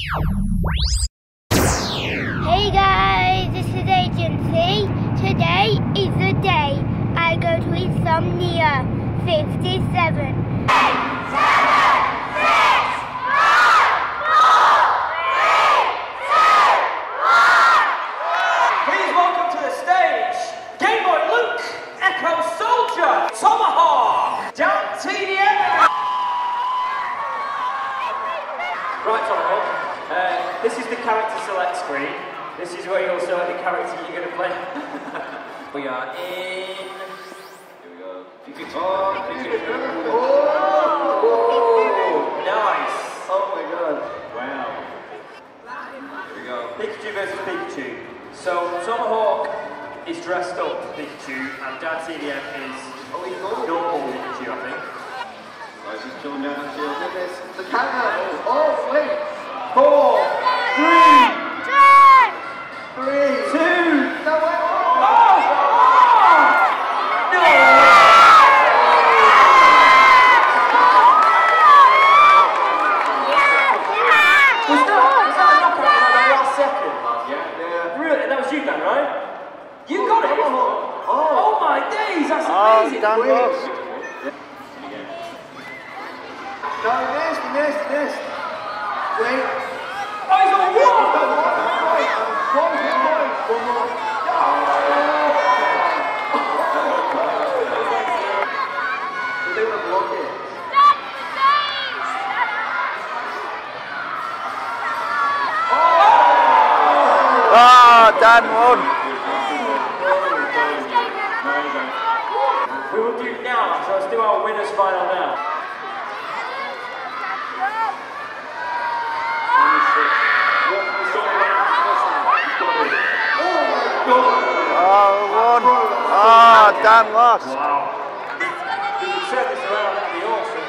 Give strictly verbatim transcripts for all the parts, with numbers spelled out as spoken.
Hey guys, this is Agency. Today is the day I go to Insomnia fifty-seven. Eight, seven, six, five, four, three, two, one. Please welcome to the stage, Game Boy Luke, Echo Soldier, Tomahawk, DanTDM. Right, Tomahawk, uh, this is the character select screen. This is where you'll select the character you're going to play. We are in... Here we go. Oh, oh, nice. Oh my god. Wow. Here we go. Pikachu versus Pikachu. So, Tomahawk is dressed up Pikachu, and DanTDM is normal Pikachu, I think. Guys, just chilling down and chill. Look at this. The countdown. Oh, wait. Four, three, three, two. No, wait. Oh! Oh! No! Was that, was that a knockout at the last second? Yeah, yeah. Really? That was you, Dan, right? You got it! Oh, Oh my days, that's Oh, amazing! Dan lost. No, he missed, he missed, he missed. Wait. Oh, he's on one! One, one more. One more. They were blocking. Oh, Dan won. We will do now, so let's do our winners final now. Oh, won. Oh, Dan lost. Wow. We could turn this around, that'd be awesome.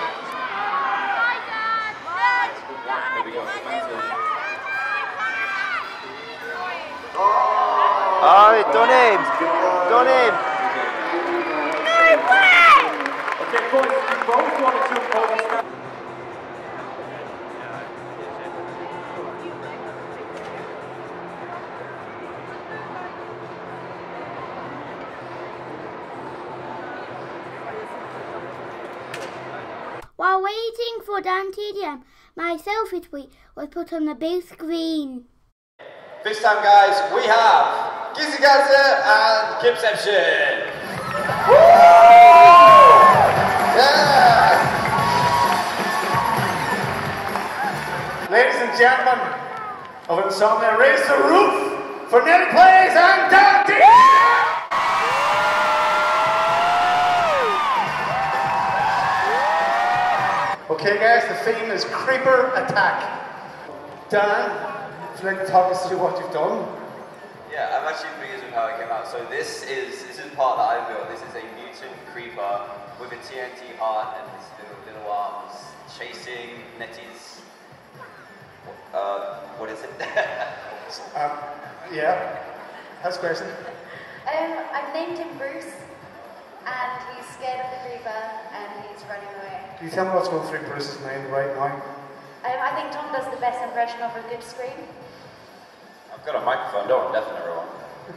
Here we go, Oh, he done him. Done him. Okay, boys, you both want to jump over the stand. While waiting for DanTDM, my selfie tweet was put on the big screen. This time, guys, we have Gizzy Gazza and Kipception. Yeah! Ladies and gentlemen of Insomnia, raise the roof for Nelly Plays and DanTDM! Okay guys, the theme is Creeper Attack. Dan, would you like to talk us through what you've done? Yeah, I'm actually pleased with how it came out. So this is this is part that I built. This is a mutant creeper with a T N T heart and his little, little arms chasing Nettie's. Uh, what is it? Um, yeah, that's a question. Um, I've named him Bruce, and he's scared of the creeper, and he's running away. Can you tell me what's going through Bruce's mind right now? Um, I think Tom does the best impression of a good scream. I've got a microphone. Don't deafen everyone.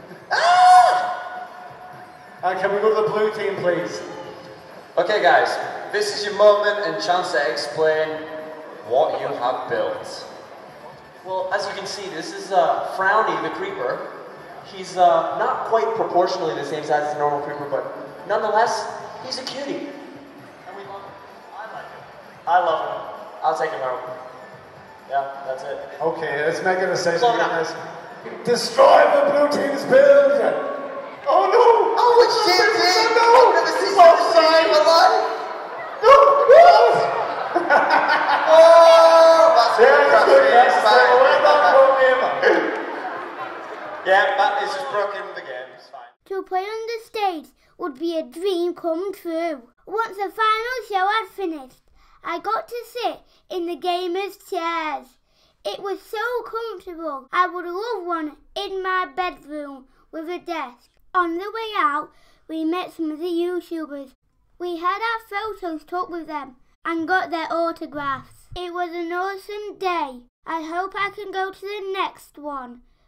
And can we go to the blue team, please? Okay, guys, this is your moment and chance to explain what you have built. Well, as you can see, this is uh, Frowny the creeper. He's uh, not quite proportionally the same size as a normal creeper, but nonetheless, he's a cutie. And we love him. I like him. I love him. I'll take him home. Yeah, that's it. Okay, let's make a decision Slow on down. this. Destroy the blue team's build! Oh no! Oh, it's shit, Oh, no! I've never seen Oh, such a thing in my life! No! Oh, that's Very good, yes, so well done, Pro Gamer. Yeah, that is just broken the game, it's fine. To play on the stage would be a dream come true. Once the final show had finished, I got to sit in the gamers' chairs. It was so comfortable. I would love one in my bedroom with a desk. On the way out, we met some of the YouTubers. We had our photos took with them and got their autographs. It was an awesome day. I hope I can go to the next one.